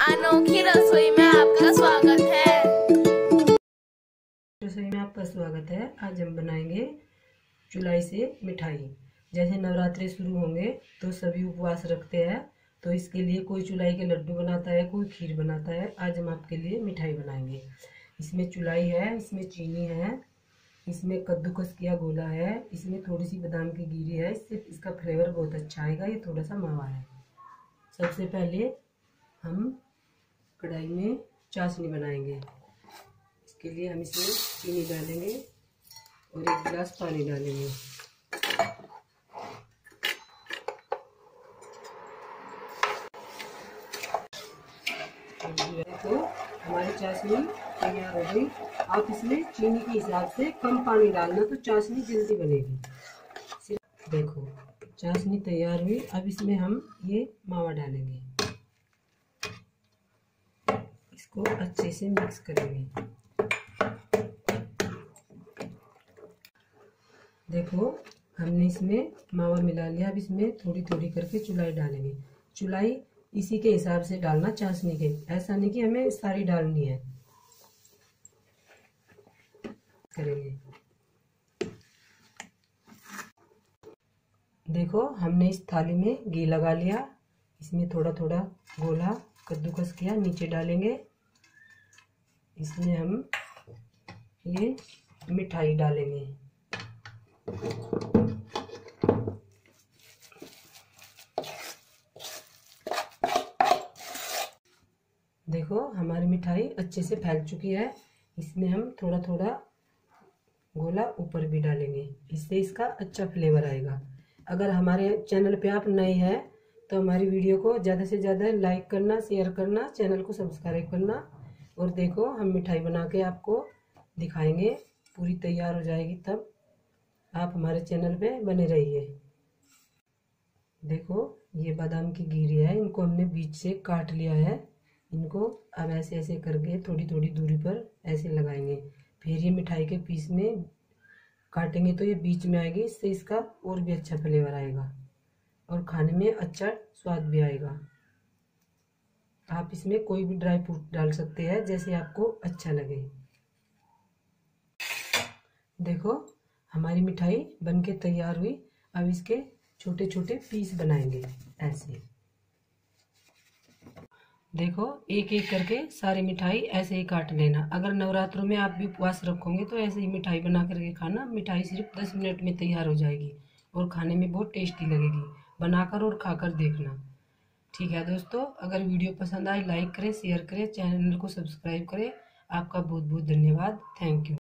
अनोखी रसोई में आपका स्वागत है। रसोई में आपका स्वागत है। आज हम बनाएंगे चुलाई से मिठाई। जैसे नवरात्रि शुरू होंगे तो सभी उपवास रखते हैं, तो इसके लिए कोई चुलाई के लड्डू बनाता है, कोई खीर बनाता है। आज हम आपके लिए मिठाई बनाएंगे। इसमें चुलाई है, इसमें चीनी है, इसमें कद्दूकस किया गोला है, इसमें थोड़ी सी बादाम की गिरी है। इससे इसका फ्लेवर बहुत अच्छा आएगा। ये थोड़ा सा मावा है। सबसे पहले हम कढ़ाई में चाशनी बनाएंगे। इसके लिए हम इसमें चीनी डालेंगे और 1 गिलास पानी डालेंगे। तो हमारी चाशनी तैयार हो गई। आप इसमें चीनी के हिसाब से कम पानी डालना, तो चाशनी जल्दी बनेगी। देखो चाशनी तैयार हुई। अब इसमें हम ये मावा डालेंगे, इसको अच्छे से मिक्स करेंगे। देखो हमने इसमें मावा मिला लिया। अब इसमें थोड़ी थोड़ी करके चुलाई डालेंगे। चुलाई इसी के हिसाब से डालना, चाशनी के, ऐसा नहीं कि हमें सारी डालनी है। करेंगे। देखो हमने इस थाली में घी लगा लिया। इसमें थोड़ा थोड़ा गोला कद्दूकस किया नीचे डालेंगे। इसमें हम ये मिठाई डालेंगे। देखो हमारी मिठाई अच्छे से फैल चुकी है। इसमें हम थोड़ा थोड़ा गोला ऊपर भी डालेंगे, इससे इसका अच्छा फ्लेवर आएगा। अगर हमारे चैनल पे आप नए हैं तो हमारी वीडियो को ज़्यादा से ज़्यादा लाइक करना, शेयर करना, चैनल को सब्सक्राइब करना। और देखो हम मिठाई बना के आपको दिखाएंगे। पूरी तैयार हो जाएगी तब आप हमारे चैनल पे बने रहिए। देखो ये बादाम की गिरी है, इनको हमने बीच से काट लिया है। इनको अब ऐसे ऐसे करके थोड़ी थोड़ी दूरी पर ऐसे लगाएंगे। फिर ये मिठाई के पीस में काटेंगे तो ये बीच में आएगी। इससे इसका और भी अच्छा फ्लेवर आएगा और खाने में अच्छा स्वाद भी आएगा। आप इसमें कोई भी ड्राई फ्रूट डाल सकते हैं, जैसे आपको अच्छा लगे। देखो हमारी मिठाई बनके तैयार हुई। अब इसके छोटे छोटे पीस बनाएंगे ऐसे। देखो एक एक करके सारी मिठाई ऐसे ही काट लेना। अगर नवरात्रों में आप भी उपवास रखोगे तो ऐसे ही मिठाई बना करके खाना। मिठाई सिर्फ 10 मिनट में तैयार हो जाएगी और खाने में बहुत टेस्टी लगेगी। बनाकर और खाकर देखना। ठीक है दोस्तों, अगर वीडियो पसंद आए लाइक करें, शेयर करें, चैनल को सब्सक्राइब करें। आपका बहुत बहुत धन्यवाद। Thank you.